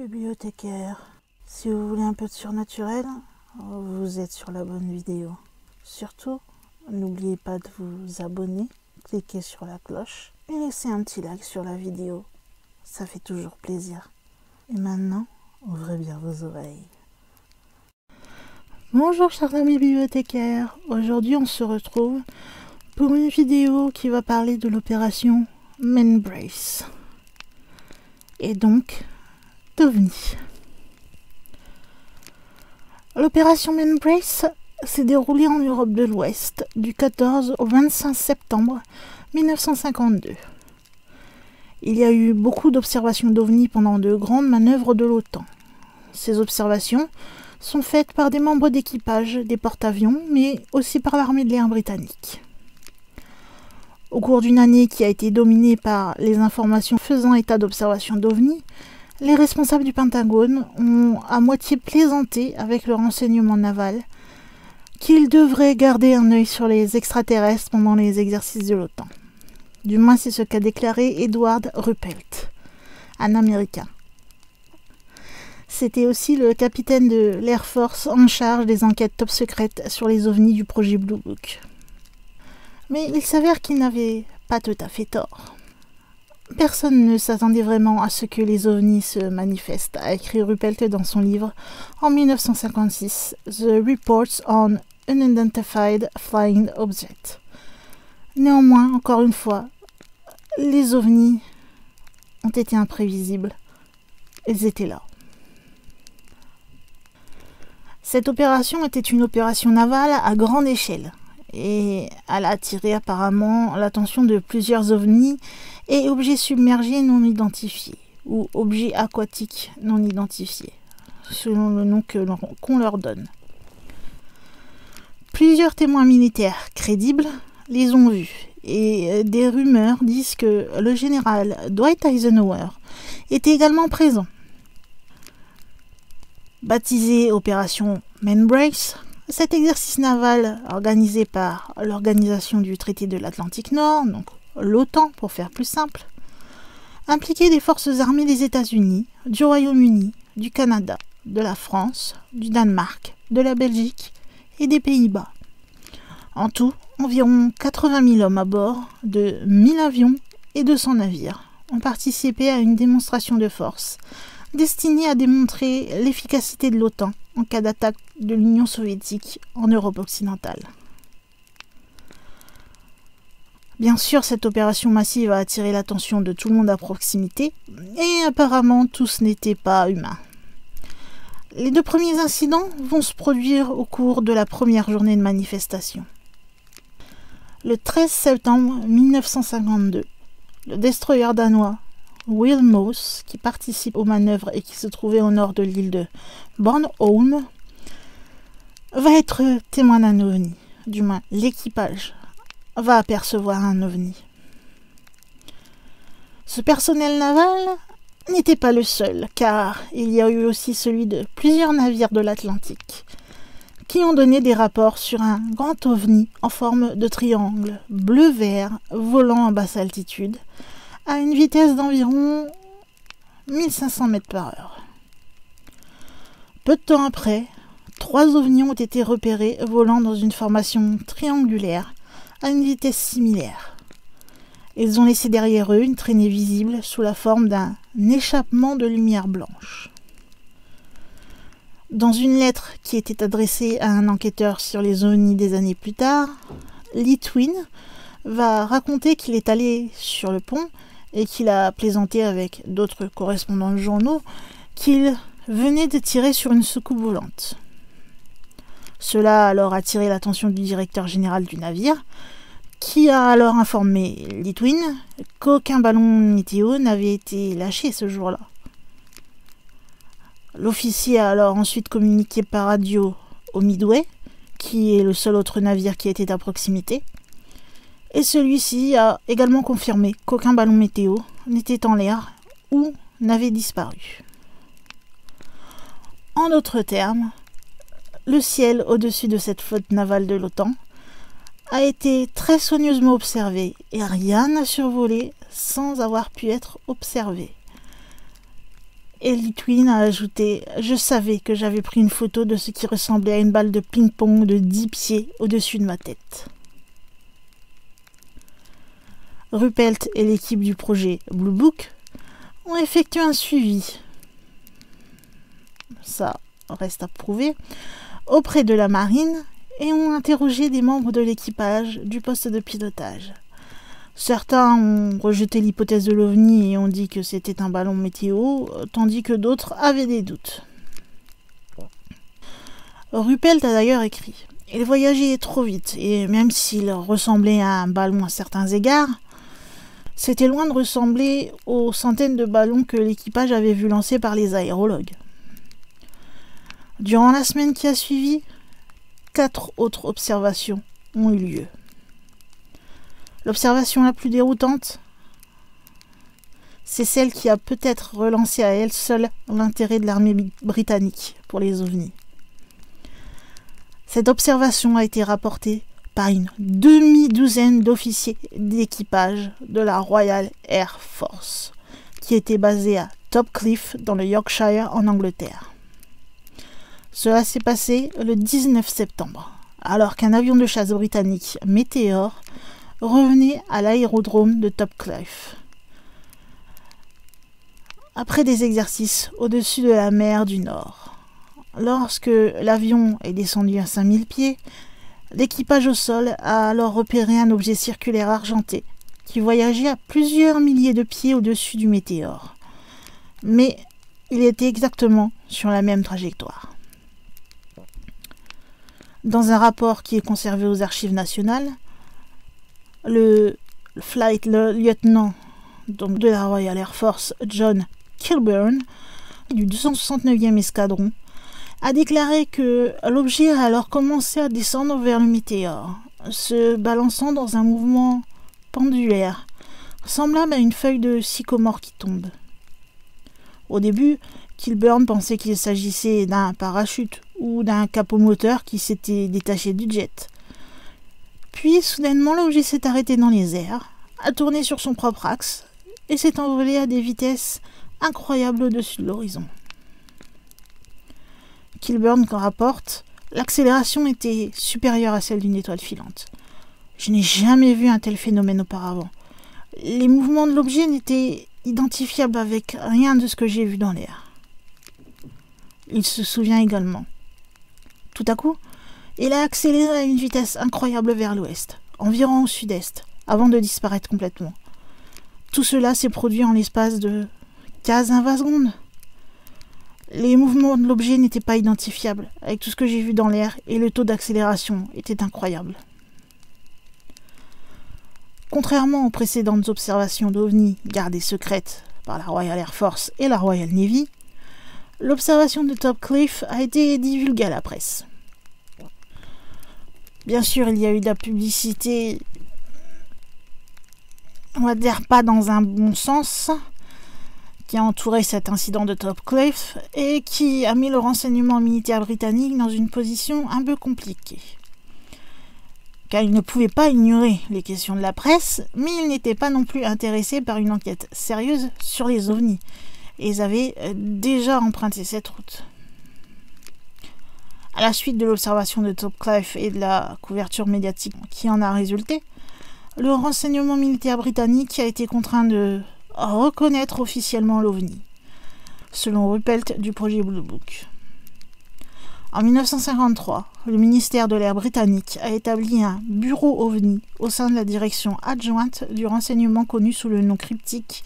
Bibliothécaire, si vous voulez un peu de surnaturel, vous êtes sur la bonne vidéo. Surtout, n'oubliez pas de vous abonner, cliquez sur la cloche et laissez un petit like sur la vidéo. Ça fait toujours plaisir. Et maintenant, ouvrez bien vos oreilles. Bonjour chers amis bibliothécaires, aujourd'hui on se retrouve pour une vidéo qui va parler de l'opération Mainbrace. Et donc, d'OVNI. L'opération Mainbrace s'est déroulée en Europe de l'Ouest du 14 au 25 septembre 1952. Il y a eu beaucoup d'observations d'OVNI pendant de grandes manœuvres de l'OTAN. Ces observations sont faites par des membres d'équipage des porte-avions, mais aussi par l'armée de l'air britannique. Au cours d'une année qui a été dominée par les informations faisant état d'observations d'OVNI, les responsables du Pentagone ont à moitié plaisanté avec le renseignement naval qu'ils devraient garder un œil sur les extraterrestres pendant les exercices de l'OTAN. Du moins, c'est ce qu'a déclaré Edward Ruppelt, un Américain. C'était aussi le capitaine de l'Air Force en charge des enquêtes top secrètes sur les ovnis du projet Blue Book. Mais il s'avère qu'il n'avait pas tout à fait tort. Personne ne s'attendait vraiment à ce que les ovnis se manifestent, a écrit Ruppelt dans son livre en 1956, The Reports on Unidentified Flying Objects. Néanmoins, encore une fois, les ovnis ont été imprévisibles. Ils étaient là. Cette opération était une opération navale à grande échelle et elle a attiré apparemment l'attention de plusieurs ovnis et objets submergés non identifiés ou objets aquatiques non identifiés, selon le nom qu'on leur donne. Plusieurs témoins militaires crédibles les ont vus et des rumeurs disent que le général Dwight Eisenhower était également présent. Baptisé Opération Mainbrace, cet exercice naval organisé par l'Organisation du Traité de l'Atlantique Nord, donc l'OTAN pour faire plus simple, impliquait des forces armées des États-Unis, du Royaume-Uni, du Canada, de la France, du Danemark, de la Belgique et des Pays-Bas. En tout, environ 80 000 hommes à bord de 1000 avions et 200 navires ont participé à une démonstration de force destinée à démontrer l'efficacité de l'OTAN en cas d'attaque de l'Union soviétique en Europe occidentale. Bien sûr, cette opération massive a attiré l'attention de tout le monde à proximité, et apparemment tous n'étaient pas humains. Les deux premiers incidents vont se produire au cours de la première journée de manifestation. Le 13 septembre 1952, le destroyer danois Wilmos, qui participe aux manœuvres et qui se trouvait au nord de l'île de Bornholm, va être témoin d'un ovni. Du moins, l'équipage va apercevoir un ovni. Ce personnel naval n'était pas le seul, car il y a eu aussi celui de plusieurs navires de l'Atlantique qui ont donné des rapports sur un grand ovni en forme de triangle bleu-vert volant à basse altitude à une vitesse d'environ 1500 mètres par heure. Peu de temps après, 3 ovnis ont été repérés volant dans une formation triangulaire à une vitesse similaire. Ils ont laissé derrière eux une traînée visible sous la forme d'un échappement de lumière blanche. Dans une lettre qui était adressée à un enquêteur sur les ovnis des années plus tard, Litwin va raconter qu'il est allé sur le pont et qu'il a plaisanté avec d'autres correspondants de journaux qu'il venait de tirer sur une soucoupe volante. Cela a alors attiré l'attention du directeur général du navire, qui a alors informé Litwin qu'aucun ballon météo n'avait été lâché ce jour-là. L'officier a alors ensuite communiqué par radio au Midway, qui est le seul autre navire qui était à proximité, et celui-ci a également confirmé qu'aucun ballon météo n'était en l'air ou n'avait disparu. En d'autres termes, le ciel au-dessus de cette flotte navale de l'OTAN a été très soigneusement observé et rien n'a survolé sans avoir pu être observé. Et Litwin a ajouté « Je savais que j'avais pris une photo de ce qui ressemblait à une balle de ping-pong de 10 pieds au-dessus de ma tête. » Ruppelt et l'équipe du projet Blue Book ont effectué un suivi, ça reste à prouver, auprès de la marine et ont interrogé des membres de l'équipage du poste de pilotage. Certains ont rejeté l'hypothèse de l'OVNI et ont dit que c'était un ballon météo, tandis que d'autres avaient des doutes. Ruppelt a d'ailleurs écrit « Il voyageait trop vite et même s'il ressemblait à un ballon à certains égards, c'était loin de ressembler aux centaines de ballons que l'équipage avait vu lancer par les aérologues. » Durant la semaine qui a suivi, 4 autres observations ont eu lieu. L'observation la plus déroutante, c'est celle qui a peut-être relancé à elle seule l'intérêt de l'armée britannique pour les ovnis. Cette observation a été rapportée par une demi-douzaine d'officiers d'équipage de la Royal Air Force, qui était basée à Topcliffe dans le Yorkshire en Angleterre. Cela s'est passé le 19 septembre, alors qu'un avion de chasse britannique Meteor revenait à l'aérodrome de Topcliffe. Après des exercices au-dessus de la mer du Nord, lorsque l'avion est descendu à 5000 pieds, l'équipage au sol a alors repéré un objet circulaire argenté qui voyageait à plusieurs milliers de pieds au-dessus du Météore. Mais il était exactement sur la même trajectoire. Dans un rapport qui est conservé aux archives nationales, le flight lieutenant de la Royal Air Force, John Kilburn, du 269e escadron, a déclaré que l'objet a alors commencé à descendre vers le météore, se balançant dans un mouvement pendulaire, semblable à une feuille de sycomore qui tombe. Au début, Kilburn pensait qu'il s'agissait d'un parachute ou d'un capot moteur qui s'était détaché du jet. Puis, soudainement, l'objet s'est arrêté dans les airs, a tourné sur son propre axe et s'est envolé à des vitesses incroyables au-dessus de l'horizon. Kilburn rapporte « L'accélération était supérieure à celle d'une étoile filante. Je n'ai jamais vu un tel phénomène auparavant. Les mouvements de l'objet n'étaient identifiables avec rien de ce que j'ai vu dans l'air. » Il se souvient également. Tout à coup, il a accéléré à une vitesse incroyable vers l'ouest, environ au sud-est, avant de disparaître complètement. Tout cela s'est produit en l'espace de 15-20 secondes. Les mouvements de l'objet n'étaient pas identifiables avec tout ce que j'ai vu dans l'air et le taux d'accélération était incroyable. Contrairement aux précédentes observations d'OVNI gardées secrètes par la Royal Air Force et la Royal Navy, l'observation de Topcliffe a été divulguée à la presse. Bien sûr, il y a eu de la publicité, on va dire pas dans un bon sens, qui a entouré cet incident de Topcliffe et qui a mis le renseignement militaire britannique dans une position un peu compliquée. Car il ne pouvait pas ignorer les questions de la presse, mais il n'était pas non plus intéressé par une enquête sérieuse sur les ovnis. Et ils avaient déjà emprunté cette route. À la suite de l'observation de Topcliffe et de la couverture médiatique qui en a résulté, le renseignement militaire britannique a été contraint de reconnaître officiellement l'OVNI, selon Ruppelt du projet Blue Book. En 1953, le ministère de l'Air britannique a établi un bureau OVNI au sein de la direction adjointe du renseignement connu sous le nom cryptique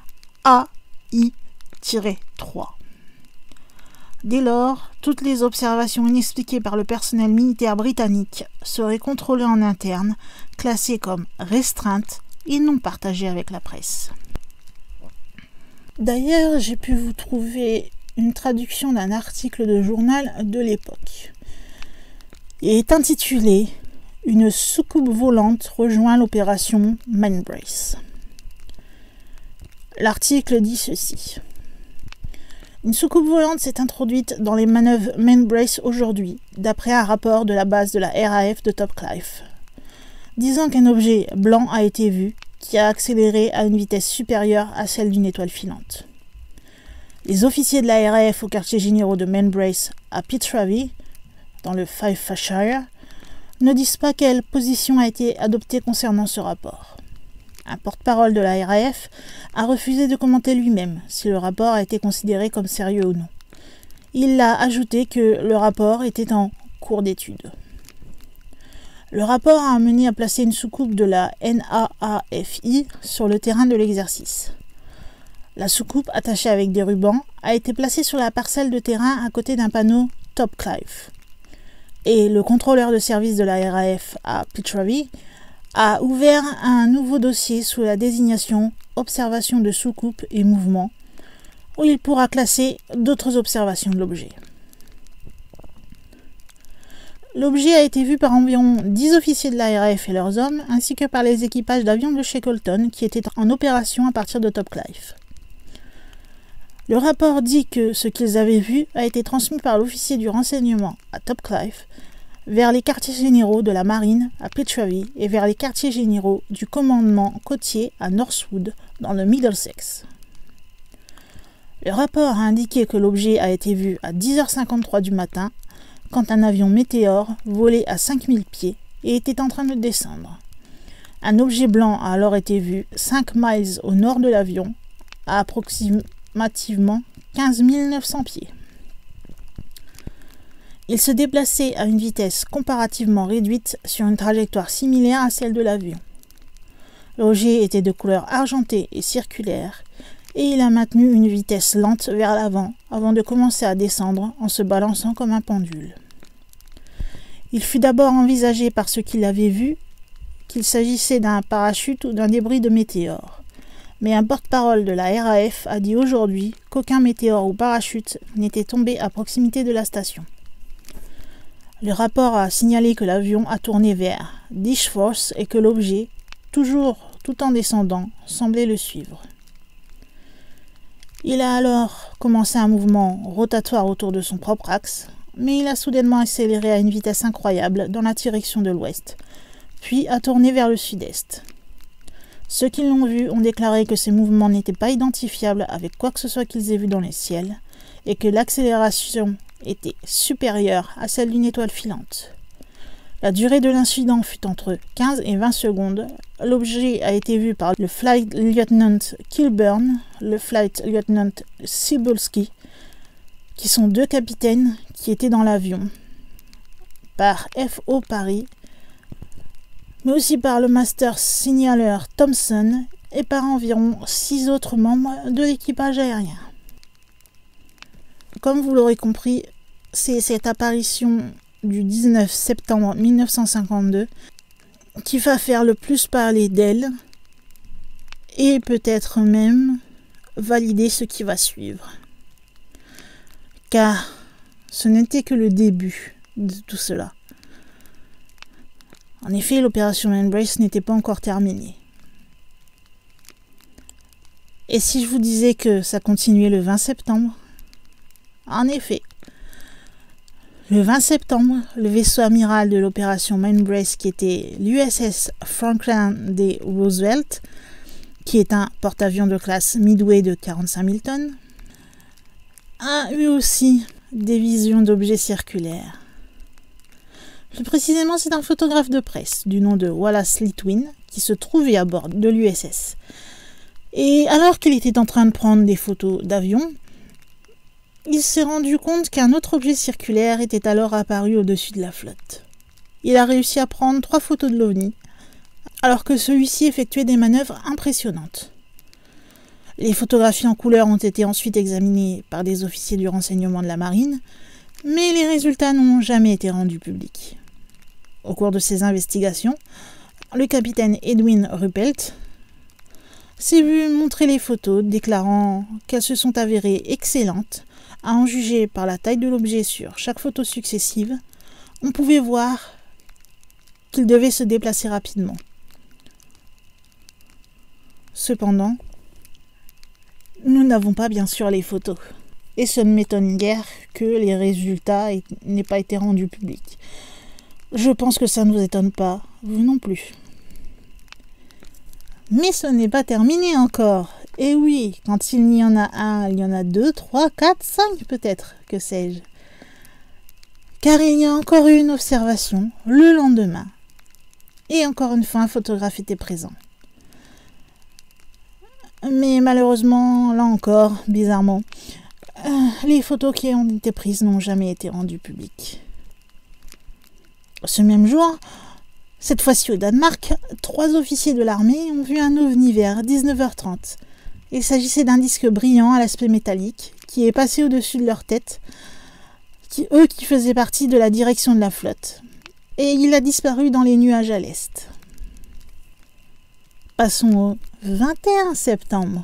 AI-3. Dès lors, toutes les observations inexpliquées par le personnel militaire britannique seraient contrôlées en interne, classées comme restreintes et non partagées avec la presse. D'ailleurs, j'ai pu vous trouver une traduction d'un article de journal de l'époque. Il est intitulé « Une soucoupe volante rejoint l'opération Mindbrace ». L'article dit ceci. Une soucoupe volante s'est introduite dans les manœuvres Mindbrace aujourd'hui, d'après un rapport de la base de la RAF de Topcliffe, disant qu'un objet blanc a été vu, qui a accéléré à une vitesse supérieure à celle d'une étoile filante. Les officiers de la RAF au quartier généraux de Main Brace à Pitravee, dans le Fife-Shire, ne disent pas quelle position a été adoptée concernant ce rapport. Un porte-parole de la RAF a refusé de commenter lui-même si le rapport a été considéré comme sérieux ou non. Il a ajouté que le rapport était en cours d'étude. Le rapport a amené à placer une soucoupe de la NAAFI sur le terrain de l'exercice. La soucoupe, attachée avec des rubans, a été placée sur la parcelle de terrain à côté d'un panneau Topcliffe. Et le contrôleur de service de la RAF à Pitravee a ouvert un nouveau dossier sous la désignation « Observation de soucoupe et mouvement » où il pourra classer d'autres observations de l'objet. L'objet a été vu par environ 10 officiers de la RAF et leurs hommes, ainsi que par les équipages d'avions de Shackleton qui étaient en opération à partir de Topcliffe. Le rapport dit que ce qu'ils avaient vu a été transmis par l'officier du renseignement à Topcliffe vers les quartiers généraux de la marine à Pitravee et vers les quartiers généraux du commandement côtier à Northwood dans le Middlesex. Le rapport a indiqué que l'objet a été vu à 10h53 du matin quand un avion Météore volait à 5000 pieds et était en train de descendre. Un objet blanc a alors été vu 5 miles au nord de l'avion à approximativement 15 900 pieds. Il se déplaçait à une vitesse comparativement réduite sur une trajectoire similaire à celle de l'avion. L'objet était de couleur argentée et circulaire, et il a maintenu une vitesse lente vers l'avant avant de commencer à descendre en se balançant comme un pendule. Il fut d'abord envisagé par ceux qui l'avaient vu qu'il s'agissait d'un parachute ou d'un débris de météore. Mais un porte-parole de la RAF a dit aujourd'hui qu'aucun météore ou parachute n'était tombé à proximité de la station. Le rapport a signalé que l'avion a tourné vers Dishforth et que l'objet, toujours tout en descendant, semblait le suivre. Il a alors commencé un mouvement rotatoire autour de son propre axe, mais il a soudainement accéléré à une vitesse incroyable dans la direction de l'ouest, puis a tourné vers le sud-est. Ceux qui l'ont vu ont déclaré que ces mouvements n'étaient pas identifiables avec quoi que ce soit qu'ils aient vu dans les ciels, et que l'accélération était supérieure à celle d'une étoile filante. La durée de l'incident fut entre 15 et 20 secondes. L'objet a été vu par le Flight Lieutenant Kilburn, le Flight Lieutenant Cybulski, qui sont 2 capitaines qui étaient dans l'avion, par F.O. Parry, mais aussi par le Master Signaler Thompson et par environ 6 autres membres de l'équipage aérien. Comme vous l'aurez compris, c'est cette apparition du 19 septembre 1952 qui va faire le plus parler d'elle et peut-être même valider ce qui va suivre. Car ce n'était que le début de tout cela. En effet, l'opération Main Brace n'était pas encore terminée. Et si je vous disais que ça continuait le 20 septembre ? En effet, le 20 septembre, le vaisseau amiral de l'opération Main Brace, qui était l'USS Franklin D. Roosevelt, qui est un porte-avions de classe Midway de 45 000 tonnes, a eu aussi des visions d'objets circulaires. Plus précisément, c'est un photographe de presse du nom de Wallace Litwin qui se trouvait à bord de l'USS. Et alors qu'il était en train de prendre des photos d'avions, il s'est rendu compte qu'un autre objet circulaire était alors apparu au-dessus de la flotte. Il a réussi à prendre 3 photos de l'OVNI, alors que celui-ci effectuait des manœuvres impressionnantes. Les photographies en couleur ont été ensuite examinées par des officiers du renseignement de la marine, mais les résultats n'ont jamais été rendus publics. Au cours de ces investigations, le capitaine Edwin Ruppelt s'est vu montrer les photos, déclarant qu'elles se sont avérées excellentes. À en juger par la taille de l'objet sur chaque photo successive, on pouvait voir qu'il devait se déplacer rapidement. Cependant, nous n'avons pas bien sûr les photos, et ce ne m'étonne guère que les résultats n'aient pas été rendus publics. Je pense que ça ne vous étonne pas, vous non plus. Mais ce n'est pas terminé encore, Et oui, quand il y en a un, il y en a 2, 3, 4, 5 peut-être, que sais-je. Car il y a encore eu une observation le lendemain. Et encore une fois, un photographe était présent. Mais malheureusement, là encore, bizarrement, les photos qui ont été prises n'ont jamais été rendues publiques. Ce même jour, cette fois-ci au Danemark, 3 officiers de l'armée ont vu un ovni vers 19h30. Il s'agissait d'un disque brillant à l'aspect métallique qui est passé au-dessus de leur tête, qui faisaient partie de la direction de la flotte. Et il a disparu dans les nuages à l'est. Passons au 21 septembre.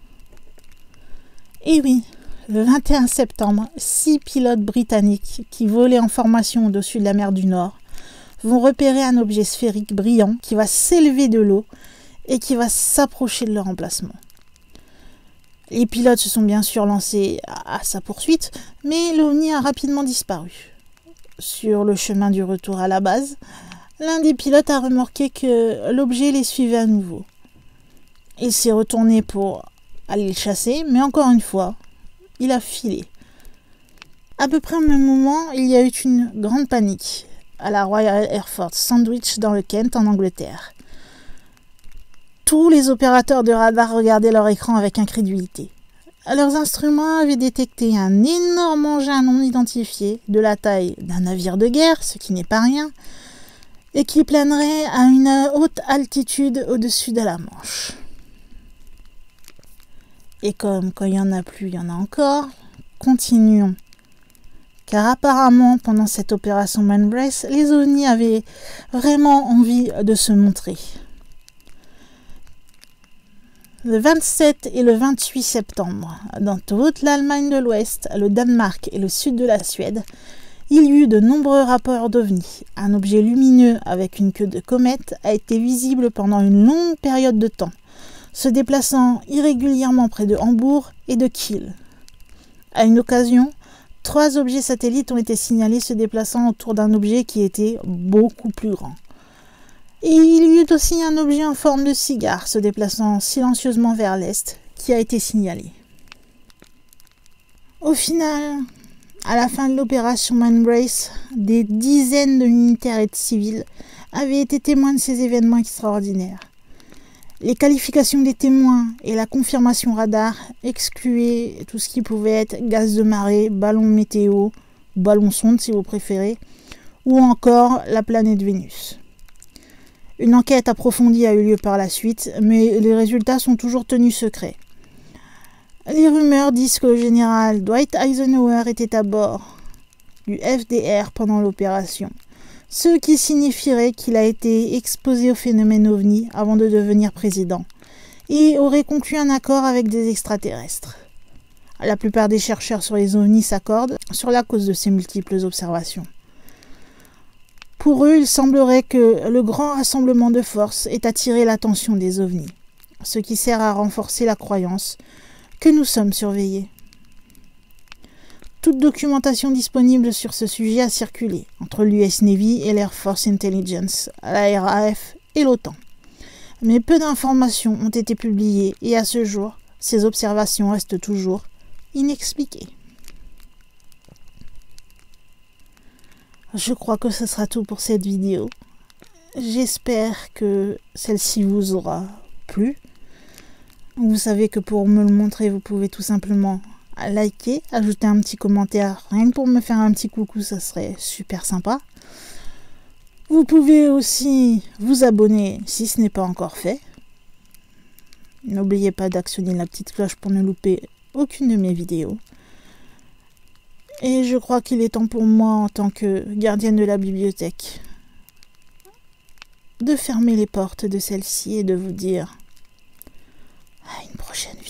Et oui, le 21 septembre, 6 pilotes britanniques qui volaient en formation au-dessus de la mer du Nord vont repérer un objet sphérique brillant qui va s'élever de l'eau et qui va s'approcher de leur emplacement. Les pilotes se sont bien sûr lancés à sa poursuite, mais l'OVNI a rapidement disparu. Sur le chemin du retour à la base, l'un des pilotes a remarqué que l'objet les suivait à nouveau. Il s'est retourné pour aller le chasser, mais encore une fois, il a filé. À peu près au même moment, il y a eu une grande panique à la Royal Air Force Sandwich dans le Kent en Angleterre. Tous les opérateurs de radar regardaient leur écran avec incrédulité. Leurs instruments avaient détecté un énorme engin non identifié de la taille d'un navire de guerre, ce qui n'est pas rien, et qui planerait à une haute altitude au-dessus de la Manche. Et comme quand il n'y en a plus, il y en a encore, continuons. Car apparemment, pendant cette opération Manbrace, les ovnis avaient vraiment envie de se montrer. Le 27 et le 28 septembre, dans toute l'Allemagne de l'Ouest, le Danemark et le sud de la Suède, il y eut de nombreux rapports d'ovnis. Un objet lumineux avec une queue de comète a été visible pendant une longue période de temps, se déplaçant irrégulièrement près de Hambourg et de Kiel. À une occasion, 3 objets satellites ont été signalés se déplaçant autour d'un objet qui était beaucoup plus grand. Et il y eut aussi un objet en forme de cigare se déplaçant silencieusement vers l'est qui a été signalé. Au final, à la fin de l'opération Manbrace, des dizaines de militaires et de civils avaient été témoins de ces événements extraordinaires. Les qualifications des témoins et la confirmation radar excluaient tout ce qui pouvait être gaz de marée, ballon météo, ballon sonde si vous préférez, ou encore la planète Vénus. Une enquête approfondie a eu lieu par la suite, mais les résultats sont toujours tenus secrets. Les rumeurs disent que le général Dwight Eisenhower était à bord du FDR pendant l'opération, ce qui signifierait qu'il a été exposé au phénomène OVNI avant de devenir président et aurait conclu un accord avec des extraterrestres. La plupart des chercheurs sur les OVNI s'accordent sur la cause de ces multiples observations. Pour eux, il semblerait que le grand rassemblement de forces ait attiré l'attention des ovnis, ce qui sert à renforcer la croyance que nous sommes surveillés. Toute documentation disponible sur ce sujet a circulé entre l'US Navy et l'Air Force Intelligence, la RAF et l'OTAN. Mais peu d'informations ont été publiées et à ce jour, ces observations restent toujours inexpliquées. Je crois que ce sera tout pour cette vidéo. J'espère que celle-ci vous aura plu. Vous savez que pour me le montrer, vous pouvez tout simplement liker, ajouter un petit commentaire, rien que pour me faire un petit coucou, ça serait super sympa. Vous pouvez aussi vous abonner si ce n'est pas encore fait. N'oubliez pas d'actionner la petite cloche pour ne louper aucune de mes vidéos. Et je crois qu'il est temps pour moi, en tant que gardienne de la bibliothèque, de fermer les portes de celle-ci et de vous dire à une prochaine vidéo.